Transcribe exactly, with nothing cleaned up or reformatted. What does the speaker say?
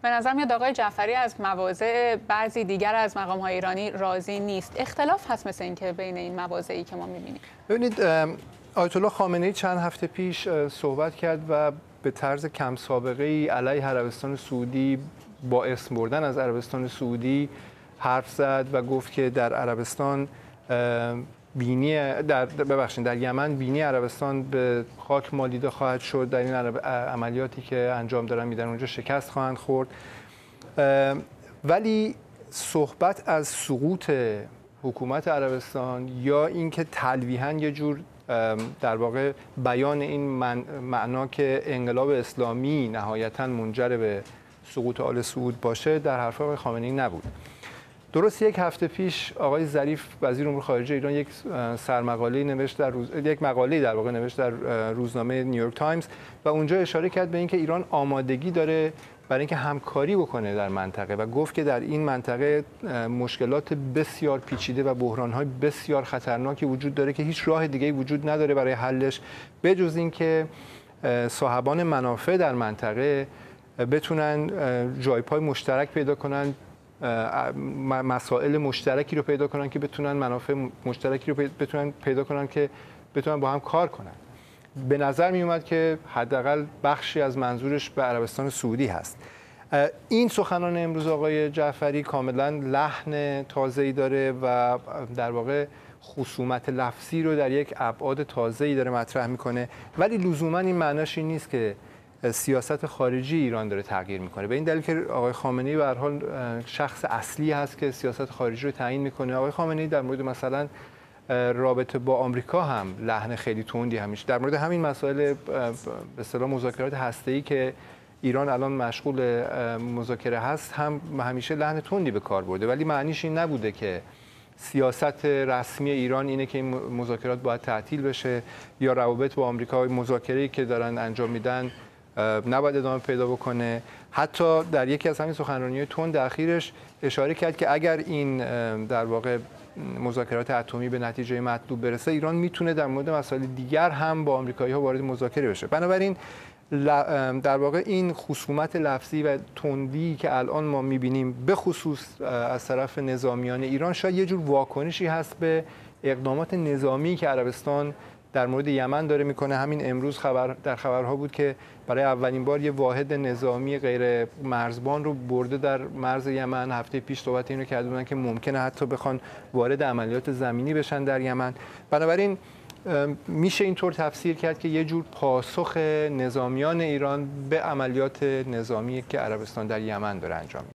به نظر میاد آقای جعفری از مواضع بعضی دیگر از مقام‌های ایرانی راضی نیست. اختلاف هست مثل اینکه بین این مواضعی که ما می‌بینیم. ببینید آیت الله خامنه‌ای چند هفته پیش صحبت کرد و به طرز کم سابقه ای علیه عربستان سعودی با اسم بردن از عربستان سعودی حرف زد و گفت که در عربستان بینی در ببخشید در یمن بینی عربستان به خاک مالیده خواهد شد، در این عملیاتی که انجام دارن میدن اونجا شکست خواهند خورد. ولی صحبت از سقوط حکومت عربستان یا اینکه تلویحاً یه جور در واقع بیان این معنا که انقلاب اسلامی نهایتاً منجر به سقوط آل سعود باشه در حرف آقای خامنه‌ای نبود. درست یک هفته پیش آقای ظریف وزیر امور خارجه ایران یک سرمقاله نوشت در روز... یک مقاله در واقع نوشت در روزنامه نیویورک تایمز و اونجا اشاره کرد به اینکه ایران آمادگی داره برای اینکه همکاری بکنه در منطقه و گفت که در این منطقه مشکلات بسیار پیچیده و بحران‌های بسیار خطرناکی وجود داره که هیچ راه دیگه‌ای وجود نداره برای حلش بجز اینکه صاحبان منافع در منطقه بتونن جای پای مشترک پیدا کنن، مسائل مشترکی رو پیدا کنن که بتونن منافع مشترکی رو بتونن پیدا کنن که بتونن با هم کار کنن. به نظر می اومد که حداقل بخشی از منظورش به عربستان سعودی هست. این سخنان امروز آقای جعفری کاملا لحن تازه‌ای داره و در واقع خصومت لفظی رو در یک ابعاد تازه‌ای داره مطرح میکنه، ولی لزوما این معناش این نیست که سیاست خارجی ایران داره تغییر میکنه. به این دلیل که آقای خامنه‌ای به هر حال شخص اصلی هست که سیاست خارجی رو تعیین میکنه. آقای خامنه‌ای در مورد مثلا رابطه با آمریکا هم لحن خیلی تندی همیشه در مورد همین مسائل به اصطلاح مذاکرات هسته‌ای که ایران الان مشغول مذاکره هست هم همیشه لحن تندی به کار برده، ولی معنیش این نبوده که سیاست رسمی ایران اینه که این مذاکرات باید تعطیل بشه یا روابط با آمریکا مذاکره‌ای که دارن انجام میدن نباید ادامه پیدا بکنه. حتی در یکی از همین سخنرانی‌های تند اخیرش اشاره کرد که اگر این در واقع مذاکرات اتمی به نتیجه مطلوب برسه ایران میتونه در مورد مسائل دیگر هم با آمریکایی‌ها وارد مذاکره بشه. بنابراین در واقع این خصومت لفظی و تندی که الان ما می‌بینیم به خصوص از طرف نظامیان ایران شاید یه جور واکنشی هست به اقدامات نظامی که عربستان در مورد یمن داره میکنه. همین امروز خبر در خبرها بود که برای اولین بار یه واحد نظامی غیر مرزبان رو برده در مرز یمن. هفته پیش صحبت اینو کرده بودن که ممکنه حتی بخوان وارد عملیات زمینی بشن در یمن. بنابراین میشه اینطور تفسیر کرد که یه جور پاسخ نظامیان ایران به عملیات نظامی که عربستان در یمن داره انجام میده.